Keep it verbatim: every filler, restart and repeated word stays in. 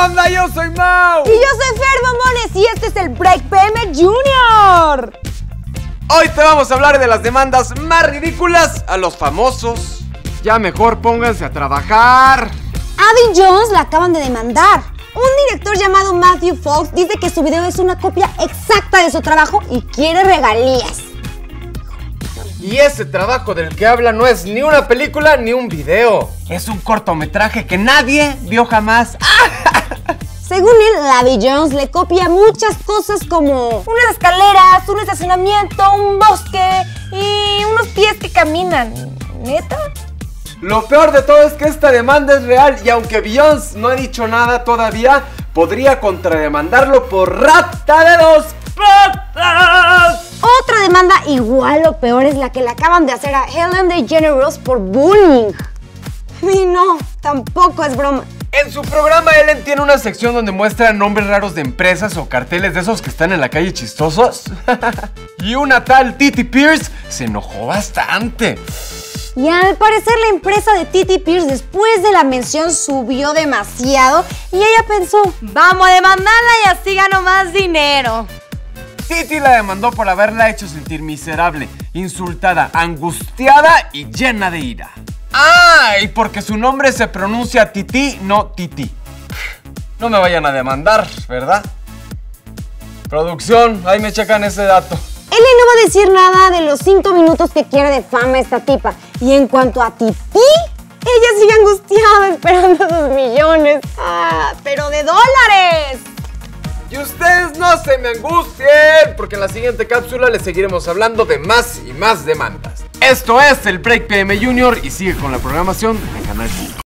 onda? Yo soy Mau. Y yo soy Fer Bombones y este es el Break P M Junior. Hoy te vamos a hablar de las demandas más ridículas a los famosos. Ya mejor pónganse a trabajar. Abby Jones la acaban de demandar. Un director llamado Matthew Fox dice que su video es una copia exacta de su trabajo y quiere regalías. Y ese trabajo del que habla no es ni una película ni un video. Es un cortometraje que nadie vio jamás. Según él, Abby Jones le copia muchas cosas como unas escaleras, un estacionamiento, un bosque y unos pies que caminan. ¿Neta? Lo peor de todo es que esta demanda es real y aunque Beyoncé no ha dicho nada todavía, podría contrademandarlo por rata de dos patas. Otra demanda igual o peor es la que le acaban de hacer a Ellen DeGeneres por bullying. Y no, tampoco es broma. En su programa Ellen tiene una sección donde muestra nombres raros de empresas o carteles de esos que están en la calle chistosos. Y una tal Titi Pierce se enojó bastante. Y al parecer la empresa de Titi Pierce después de la mención subió demasiado y ella pensó, vamos a demandarla y así gano más dinero. Titi la demandó por haberla hecho sentir miserable, insultada, angustiada y llena de ira. ¡Ah! Y porque su nombre se pronuncia Titi, no Titi. No me vayan a demandar, ¿verdad? Producción, ahí me checan ese dato. Ellen no va a decir nada de los cinco minutos que quiere de fama esta tipa. Y en cuanto a Titi, ella sigue angustiada esperando sus millones. ¡Ah! ¡Pero de dólares! Y ustedes no se me angustien, porque en la siguiente cápsula les seguiremos hablando de más y más demandas. Esto es el Break P M Junior y sigue con la programación de Canal cinco.